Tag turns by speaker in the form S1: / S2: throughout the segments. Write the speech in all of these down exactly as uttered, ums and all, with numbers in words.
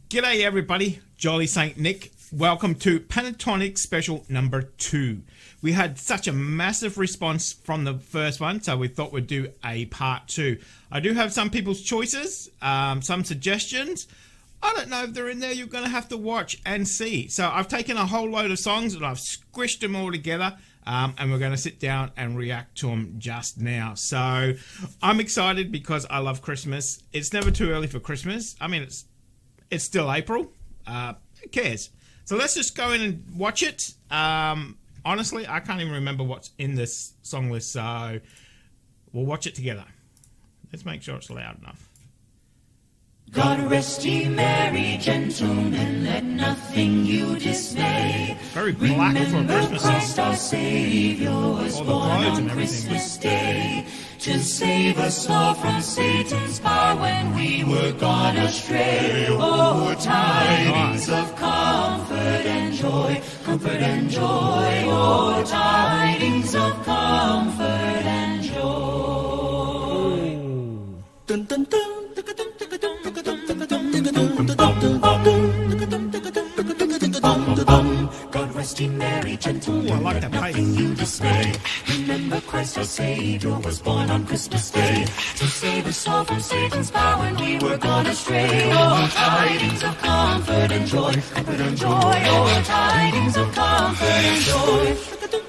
S1: G'day everybody, Jolly Saint Nick. Welcome to Pentatonix Special number two. We had such a massive response from the first one, so we thought we'd do a part two. I do have some people's choices, um, some suggestions. I don't know if they're in there. You're going to have to watch and see. So I've taken a whole load of songs and I've squished them all together. Um, and we're going to sit down and react to them just now. So I'm excited because I love Christmas. It's never too early for Christmas. I mean, it's it's still April. Uh, who cares? So let's just go in and watch it. Um, honestly, I can't even remember what's in this song list. So we'll watch it together. Let's make sure it's loud enough.
S2: God rest ye merry gentlemen, let nothing you dismay.
S1: Very black for a Christmas song.
S2: Christ our Savior was born on Christmas Day to save us all from Satan's power when we were gone astray. Oh, tidings of comfort and joy, comfort and joy. Oh, tidings of comfort and joy. Dun, dun, dun. God rest ye merry gentlemen,
S1: ooh, I like that
S2: nothing you dismay. Remember Christ our Savior was born on Christmas Day to save us all from Satan's power when we were gone astray. Oh, tidings of comfort and joy, comfort and joy. Oh, tidings of comfort and joy.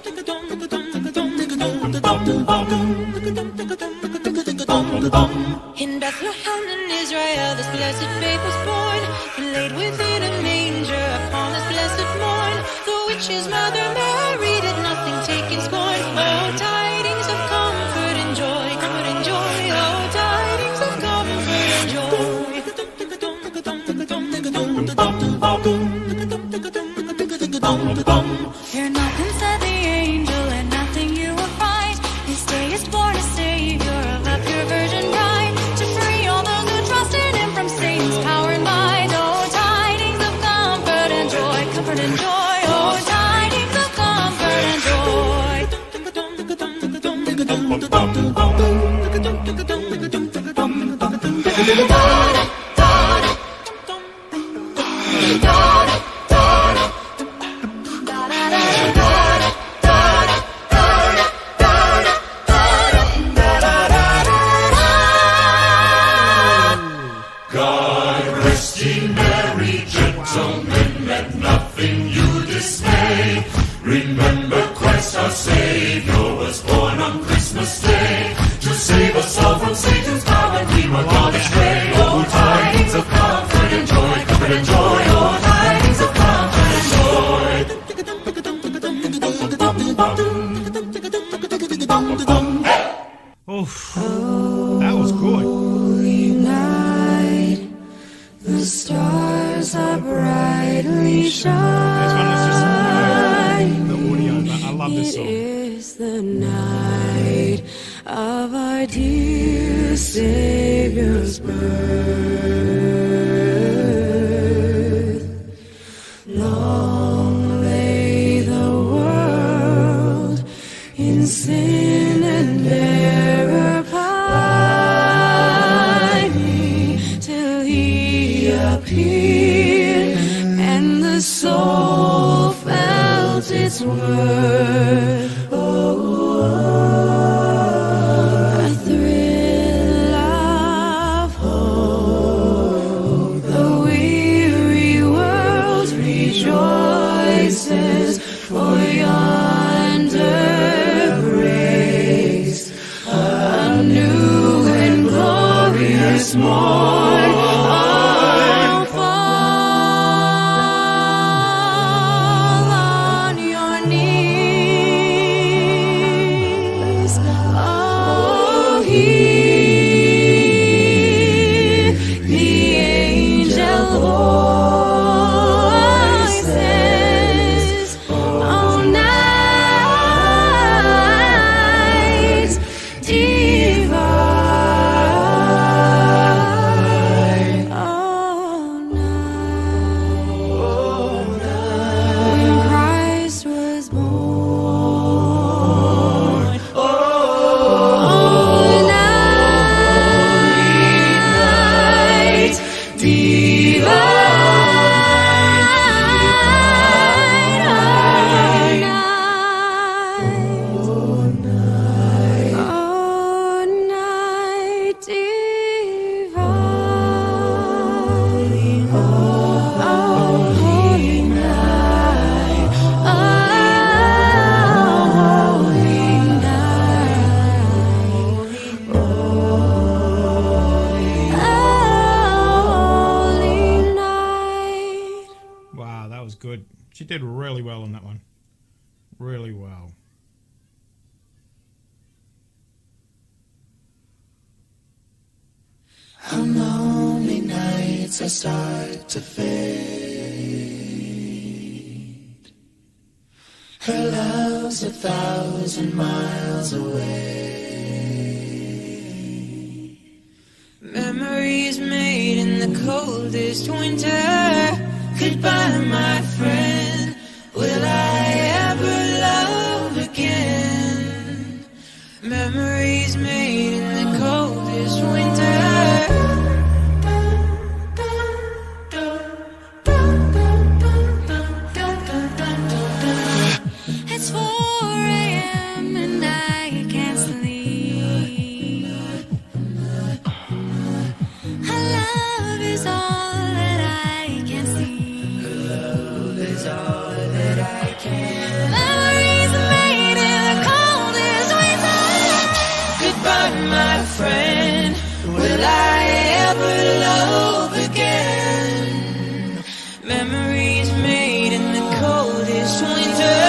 S3: In Bethlehem in Israel, this blessed babe was born, and laid within a manger upon this blessed morn. The witch's mother Mary did nothing take in scorn. Oh, tidings of comfort and joy, comfort and joy. Oh, tidings of comfort and joy. Fear nothing, said the angel, and nothing you will find. This day is born a Savior of a pure virgin bride, to free all those who trust in him from Satan's power and might. Oh, tidings of comfort and joy, comfort and joy. Oh, tidings of comfort and joy.
S2: God rest ye merry gentlemen, let nothing you dismay. Remember Christ our Savior was born on Christmas Day to save us all from Satan's power when we were gone astray. Oh, tidings of comfort and joy, comfort and joy. Oh, tidings of comfort and joy.
S1: Oh, that was good.
S3: The stars are brightly shining.
S1: This one was just uh, the audio, but I love this song.
S3: It is the night of our dear Savior's birth. Long lay the world in sin and error pining, till he appeared and the soul felt its worth. Oh, a thrill of hope, the weary world rejoices, for yonder breaks a new and glorious morn. Oh, fall on your knees.
S1: really well on that one. Really well.
S2: How lonely nights I start to fade. Her love's a thousand miles away. Memories made in the coldest winter. Goodbye, my friend. Will I ever love again? Memories made in the coldest winter.
S3: It's four a m and I can't sleep. Her love is all that I can see. Her love is all that I can. Memories made in the coldest winter.
S2: Goodbye, my friend. Will I ever love again? Memories made in the coldest winter.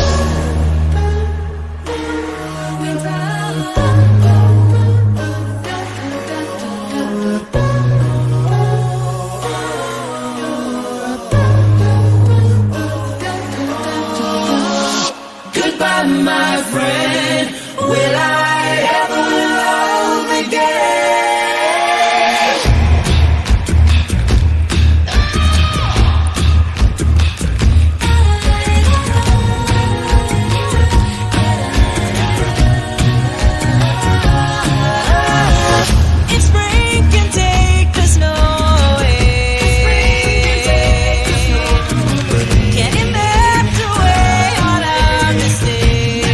S2: Goodbye, my friend. Will I ever love again? If spring can take the snow away, can it melt away all our mistakes?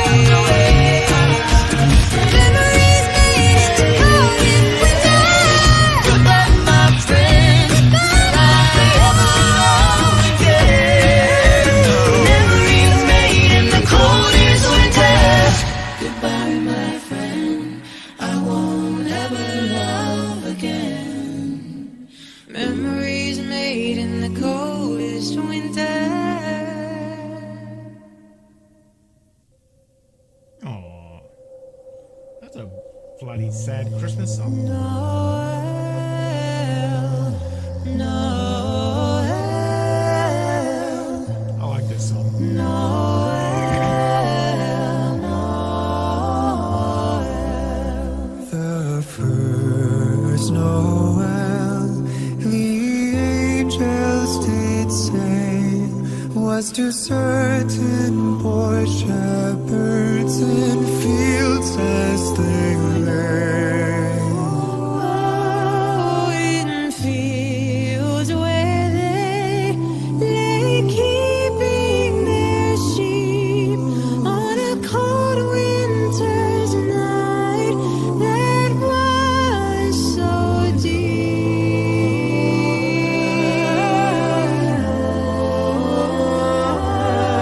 S2: Memories made in the coldest winter. Goodbye, my friend. Will I ever love again? Memories made in the coldest winter. Goodbye, my friend. I won't ever love again. Memories made in the coldest winter.
S1: Oh, that's a bloody sad Christmas song.
S2: Noel, Noel,
S1: I like this song.
S2: Noel, Noel.
S4: The first Noel, the angels did say, was to certain poor shepherds in fields as they lay.
S2: Oh, in fields where they lay keeping their sheep on a cold winter's night that was so deep.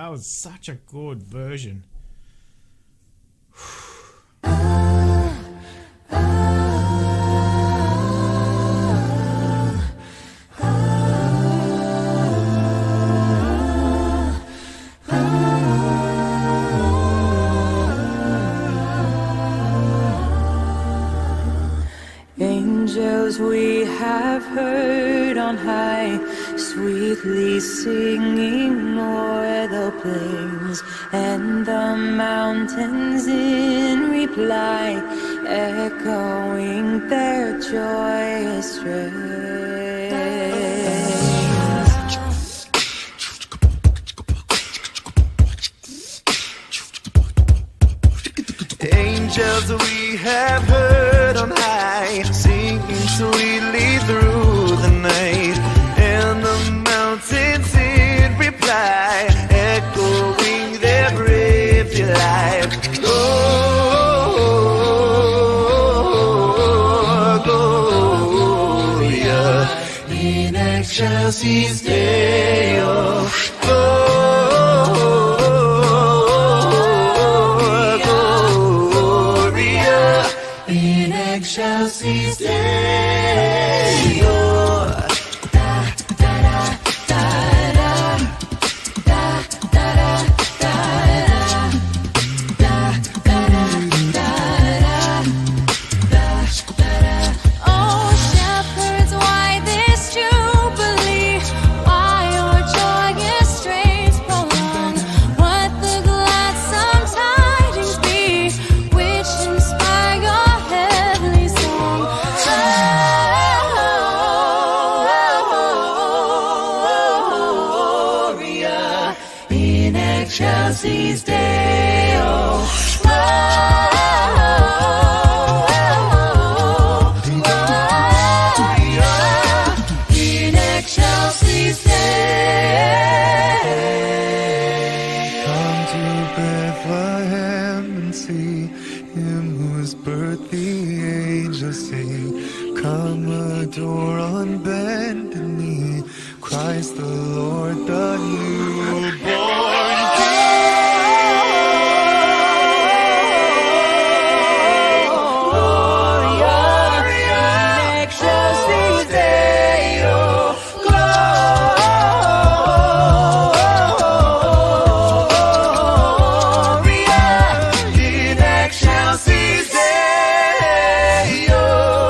S1: That was such a good version.
S5: Angels we have heard on high, sweetly singing o'er the plains and the mountains in reply, echoing their joyous strains.
S6: Angels we have heard on high, singing sweetly through the night, and the mountains in reply, echoing their brave delight. Oh, Gloria in excelsis Deo. In excelsis Deo. Da da da da da da da da da da da.
S3: Oh, shepherds, why this jubilee? Why your joyous strains prolong? What the gladsome tidings be, which inspire your heavenly song?
S6: Gloria in excelsis Deo. In excelsis Deo.
S4: Come to Bethlehem and see him whose birth the angels sing. Come adore on bended knee Christ the Lord, the newborn King.
S6: Gloria in excelsis Deo. Gloria in excelsis Deo.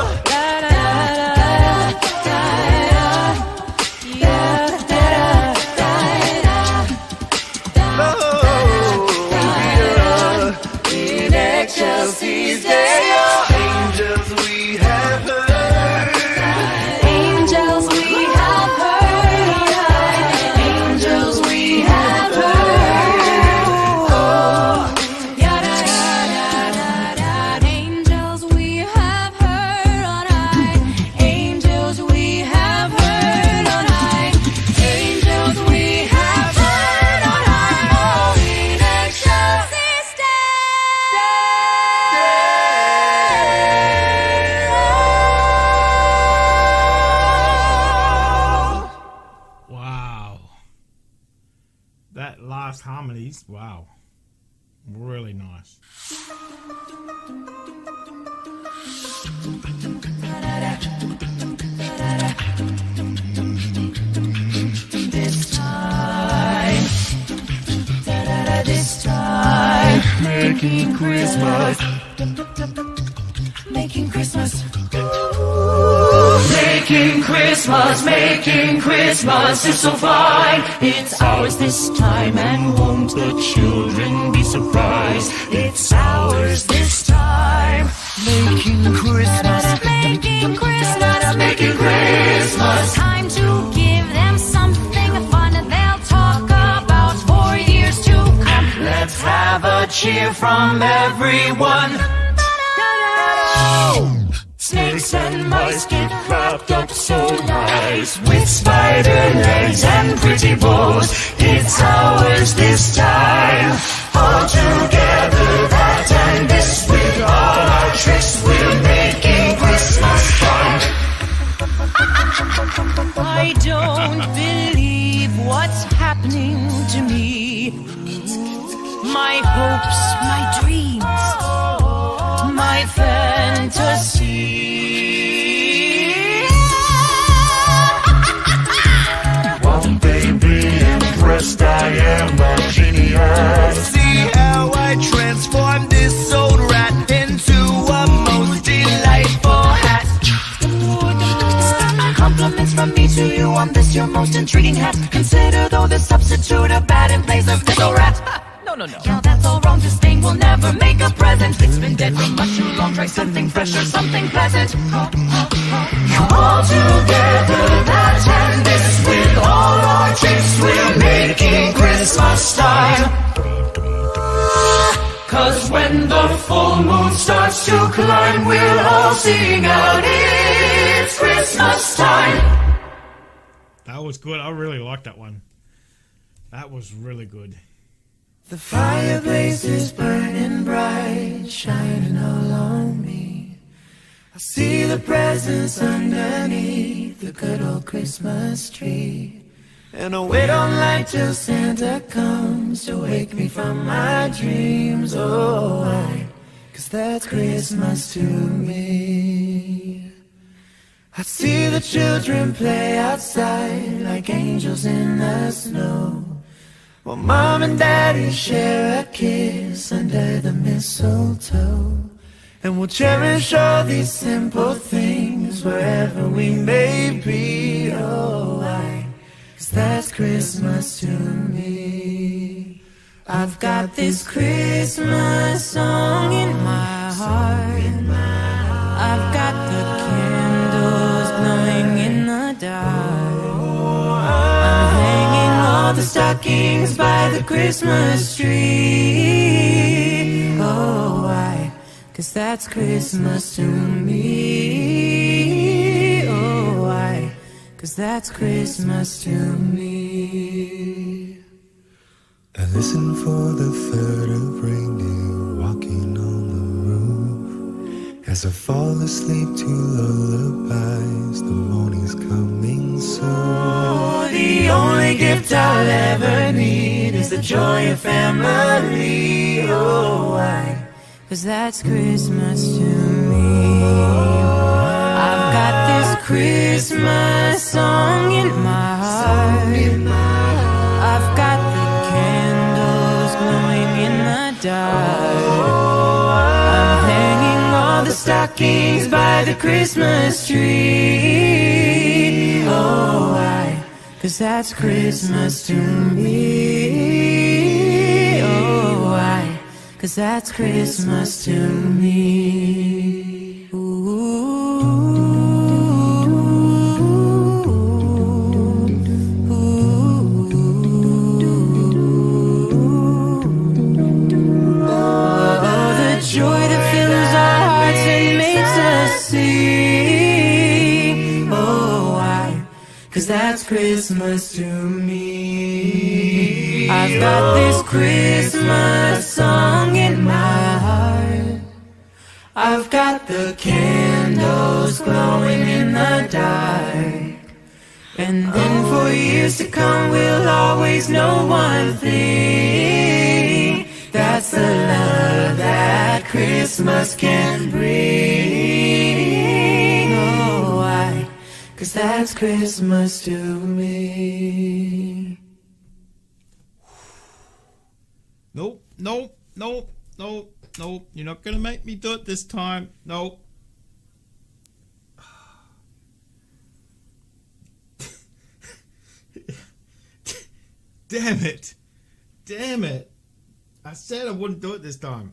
S6: In excelsis Deo. Angels we have heard.
S3: Angels we have heard, angels we have heard. Oh, yada yada yada. Angels we have heard on high. Angels we have heard on high. Angels we have heard on high. Oh, in excelsis Deo.
S1: Wow. That last harmonies, wow. Really nice.
S5: This time, da-da-da, this time, making Christmas, making Christmas, making Christmas, making Christmas is so fine. It's ours this time, and won't the children be surprised? It's ours this time, making Christmas,
S3: Making Christmas,
S5: making Christmas.
S3: time to give them something fun they'll talk about for years to come.
S5: Let's have a cheer from everyone. Snakes and mice get wrapped up so nice, with spider legs and pretty bows. It's ours this time. All together, that and this, with all our tricks, we're making Christmas fun. I don't believe what's happening to me.
S2: my hopes, my dreams, my fantasy.
S5: One baby impressed, I am a genius.
S6: See how I transform this old rat into a most delightful hat.
S2: Compliments from me to you on this, your most intriguing hat. Consider though the substitute a bat in place of this old rat. No, no, no. Now that's all wrong. This thing will never make a present. It's been dead for much too long. Try something fresh or something pleasant. Now all together that and this, with all our tricks, we're making Christmas time. Cause when the full moon starts to climb, we'll all sing out, it's Christmas time.
S1: That was good. I really liked that one. That was really good.
S6: The fireplace is burning bright, shining all on me. I see the presents underneath the good old Christmas tree. And I wait all night till Santa comes to wake me from my dreams. Oh, why? Cause that's Christmas to me. I see the children play outside like angels in the snow, while Mom and Daddy share a kiss under the mistletoe. And we'll cherish all these simple things wherever we may be. Oh, why? Cause that's Christmas to me. I've got this Christmas song in my heart. I've got the candles glowing in the dark. I'm hanging all the stockings by the Christmas tree. Oh, why? Cause that's Christmas to me. Oh, why? Cause that's Christmas to me.
S4: I listen for the third of reindeer walking on the roof. As I fall asleep to lullabies, the morning's coming soon.
S6: Oh, the only gift I'll ever need is the joy of family. Oh, why? Cause that's Christmas to me. I've got this Christmas song in my heart. I've got the candles glowing in the dark. I'm hanging all the stockings by the Christmas tree. Oh, why? Cause that's Christmas to me. Oh, why? Cause that's Christmas to me. Ooh. Cause that's Christmas to me. I've got this Christmas song in my heart. I've got the candles glowing in the dark. And then for years to come we'll always know one thing. That's the love that Christmas can bring. Oh, why? Cause that's Christmas to me.
S1: Nope, nope, nope, nope, nope. You're not gonna make me do it this time. Nope. Damn it. Damn it. I said I wouldn't do it this time.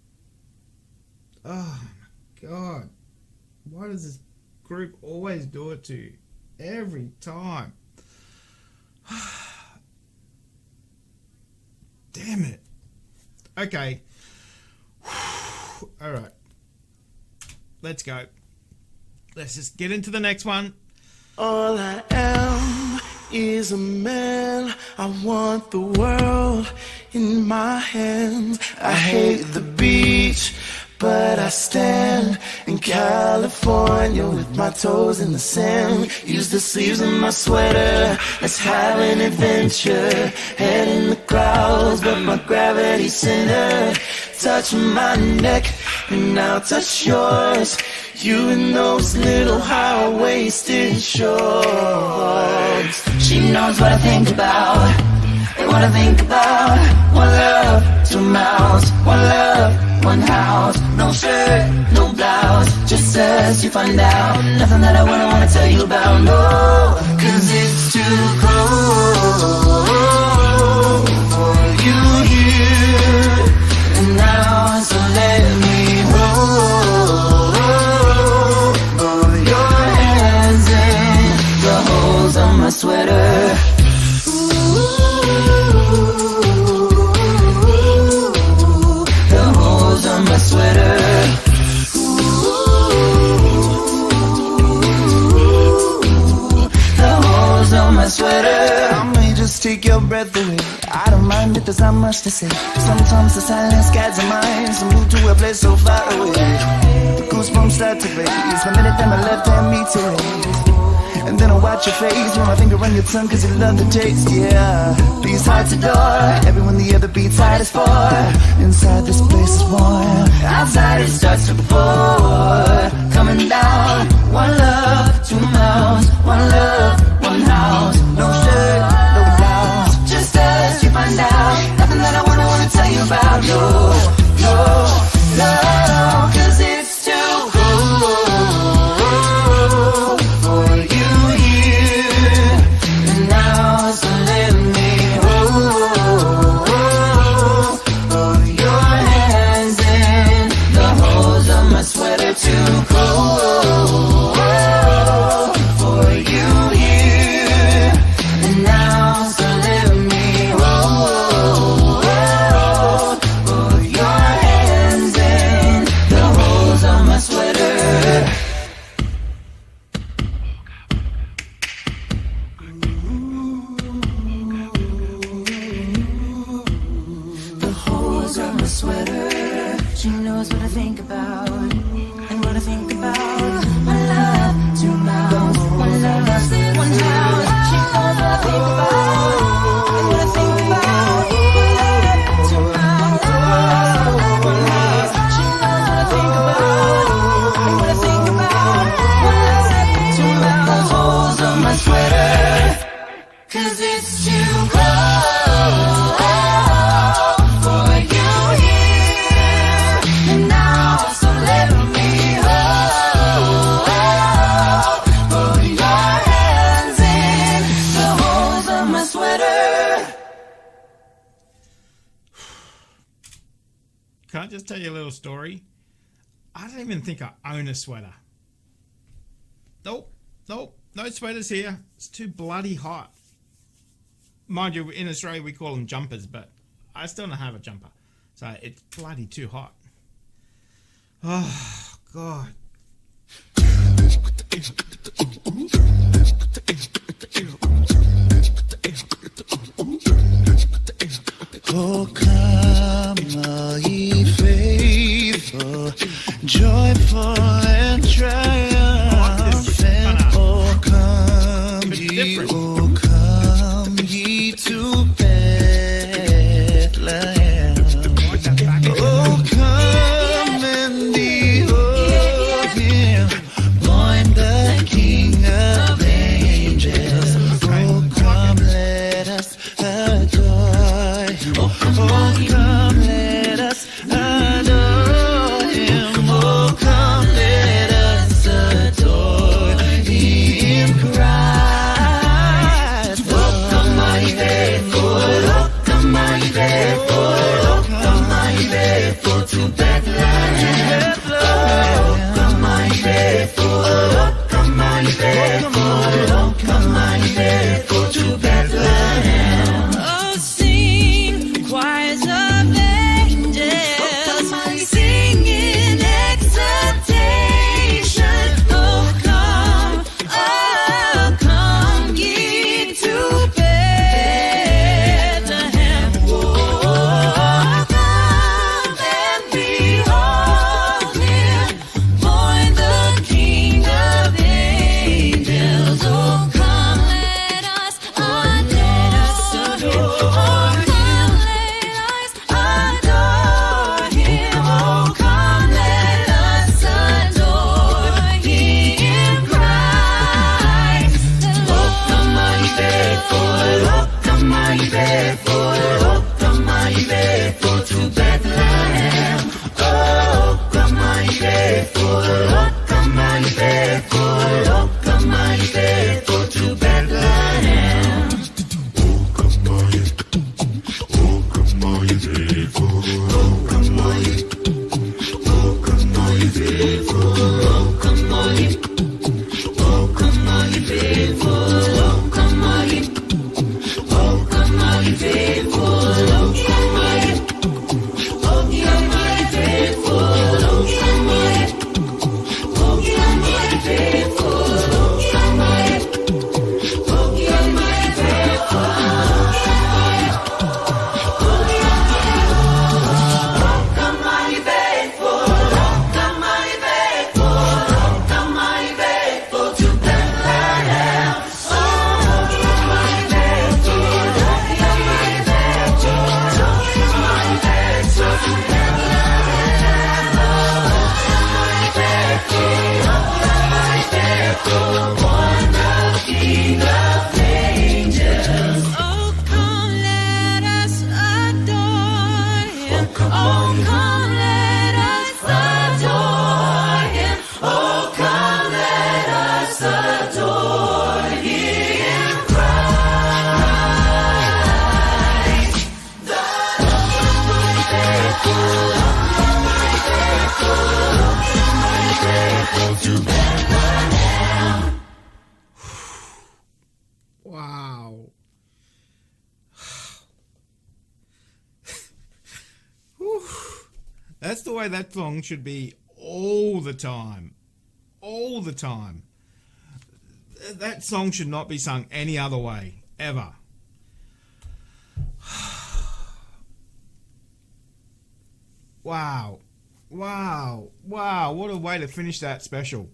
S1: Oh my god. Why does this group always do it to you? Every time. Damn it. Okay. Alright. Let's go. Let's just get into the next one.
S6: All I am is a man. I want the world in my hands. I hate the beach, but I stand in California with my toes in the sand. Use the sleeves of my sweater, let's have an adventure. Head in the clouds, but my gravity center. Touch my neck, and I'll touch yours. You in those little high-waisted shorts.
S2: She knows what I think about, and what I think about. One love, two mouths, one love, one house. No shirt, no blouse, just us, you find out. Nothing that I wouldn't wanna tell you about, no. Cause it's too cold for you here and now, so let me hold your hands in the holes of my sweater. My sweater. Ooh, the holes on my sweater.
S6: I may just take your breath away. I don't mind if there's not much to say. Sometimes the silence guides our minds to move to a place so far away. The goosebumps start to raise the minute that my left hand meets your right. And then I watch your face, run my finger on your tongue cause you love the taste, yeah. These hearts adore, everyone the other beats hard as for. Inside this place is warm,
S2: outside it starts to pour. Coming down, one love, two mouths, one love, one house. No shirt, no blouse, just us, you find out. Nothing that I wouldn't wanna tell you about. No, no, no, cause it's too cold for you here and now, so let me hold your hands in the holes of my sweater. Too cold for you here and now, so let me hold your hands in the holes of my sweater. The holes of my sweater. She knows what I think about and what I think about. One love, two mouths, one love, one house. She knows what I think about and what I think about. One love, two mouths, one house. She knows what I think about and what I think about. One love, two mouths, holes on my sweater. Cause it's too cold for you here and now, so let me hold your hands in the holes of my sweater.
S1: Can I just tell you a little story? I don't even think I own a sweater. Nope, nope, no sweaters here. It's too bloody hot. Mind you, in Australia we call them jumpers, but I still don't have a jumper. So it's bloody too hot. Oh, God.
S6: Oh, come, all ye faithful, joyful and triumphant. Oh, come ye, oh, come ye to Bethlehem. Oh, come and behold him, born the King of angels. Oh, come, let us adore him. Oh, come, let us adore him. Oh, come, let us adore him, Christ. Oh, come, my faithful,
S1: Wow. That's the way that song should be all the time. All the time. That song should not be sung any other way, ever. Wow. Wow. Wow. What a way to finish that special.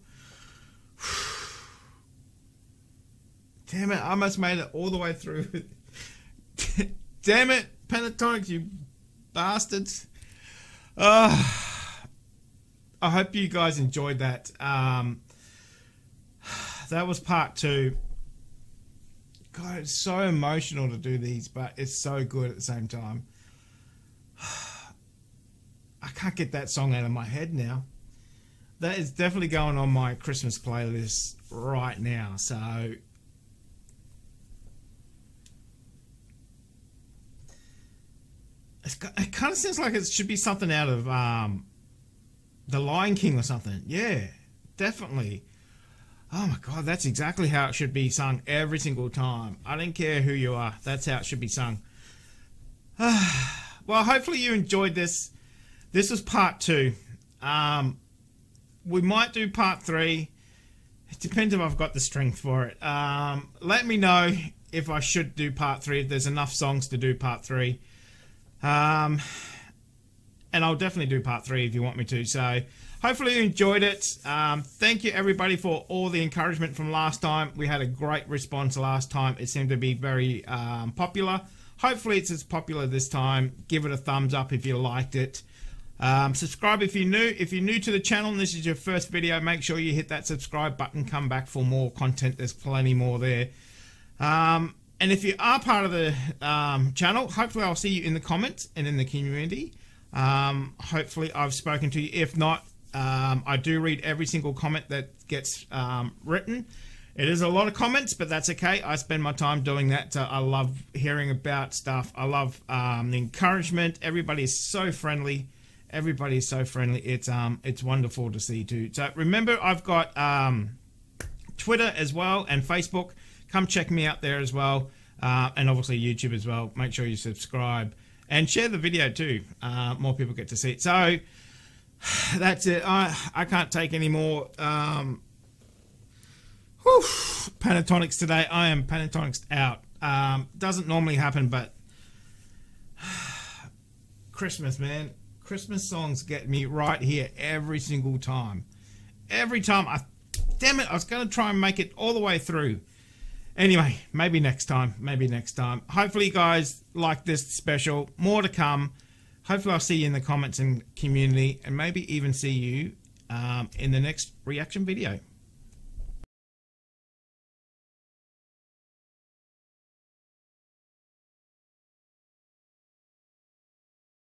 S1: Damn it, I almost made it all the way through. Damn it, Pentatonix, you bastards. Uh, I hope you guys enjoyed that. Um, that was part two. God, it's so emotional to do these, but it's so good at the same time. I can't get that song out of my head now. That is definitely going on my Christmas playlist right now, so... It kind of sounds like it should be something out of um, The Lion King or something. Yeah, definitely. Oh my God, that's exactly how it should be sung every single time. I don't care who you are. That's how it should be sung. Well, hopefully you enjoyed this. This was part two. Um, we might do part three. It depends if I've got the strength for it. Um, let me know if I should do part three, if there's enough songs to do part three. Um, and I'll definitely do part three if you want me to. So hopefully you enjoyed it. Um, thank you everybody for all the encouragement from last time. We had a great response last time. It seemed to be very um, popular. Hopefully it's as popular this time. Give it a thumbs up if you liked it. Um, subscribe if you're new. If you're new to the channel and this is your first video, make sure you hit that subscribe button. Come back for more content. There's plenty more there. Um... And if you are part of the um, channel, hopefully I'll see you in the comments and in the community. Um, hopefully I've spoken to you. If not, um, I do read every single comment that gets um, written. It is a lot of comments, but that's okay. I spend my time doing that. Uh, I love hearing about stuff. I love um, the encouragement. Everybody is so friendly. Everybody is so friendly. It's um, it's wonderful to see too. So remember, I've got um, Twitter as well and Facebook. Come check me out there as well, uh, and obviously YouTube as well. Make sure you subscribe and share the video too. Uh, more people get to see it. So that's it. I I can't take any more um, whew, Pentatonix today. I am Pentatonix out. Um, doesn't normally happen, but Christmas, man. Christmas songs get me right here every single time. Every time. I damn it, I was going to try and make it all the way through. Anyway, maybe next time. Maybe next time. Hopefully you guys like this special. More to come. Hopefully I'll see you in the comments and community, and maybe even see you um, in the next reaction video.